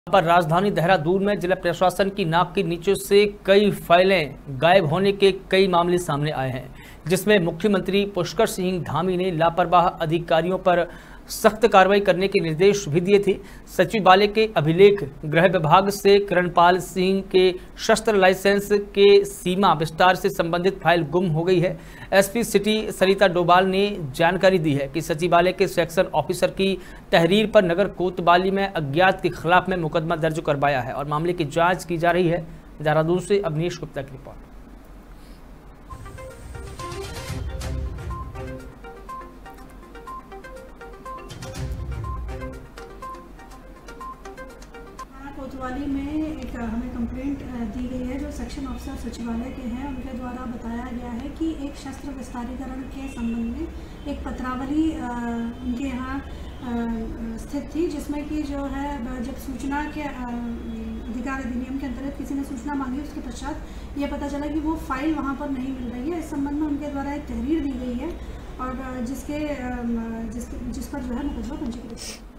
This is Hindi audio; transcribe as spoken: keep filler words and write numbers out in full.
पर राजधानी देहरादून में जिला प्रशासन की नाक के नीचे से कई फाइलें गायब होने के कई मामले सामने आए हैं, जिसमें मुख्यमंत्री पुष्कर सिंह धामी ने लापरवाह अधिकारियों पर सख्त कार्रवाई करने के निर्देश भी दिए थे। सचिवालय के अभिलेख गृह विभाग से किरणपाल सिंह के शस्त्र लाइसेंस के सीमा विस्तार से संबंधित फाइल गुम हो गई है। एसपी सिटी सरिता डोभाल ने जानकारी दी है कि सचिवालय के सेक्शन ऑफिसर की तहरीर पर नगर कोतवाली में अज्ञात के खिलाफ में मुकदमा दर्ज करवाया है और मामले की जांच की जा रही है। देहरादून से अवनीश गुप्ता की रिपोर्ट। कोतवाली में एक हमें कंप्लेंट दी गई है जो सेक्शन ऑफिसर सचिवालय के हैं, उनके द्वारा बताया गया है कि एक शस्त्र विस्तारीकरण के संबंध में एक पत्रावली उनके यहाँ स्थित थी, जिसमें कि जो है जब सूचना के अधिकार अधिनियम के अंतर्गत किसी ने सूचना मांगी, उसके पश्चात ये पता चला कि वो फाइल वहाँ पर नहीं मिल रही है। इस संबंध में उनके द्वारा एक तहरीर दी गई है और जिसके जिस जिस पर जो है मुकदमा पंजीकृत है।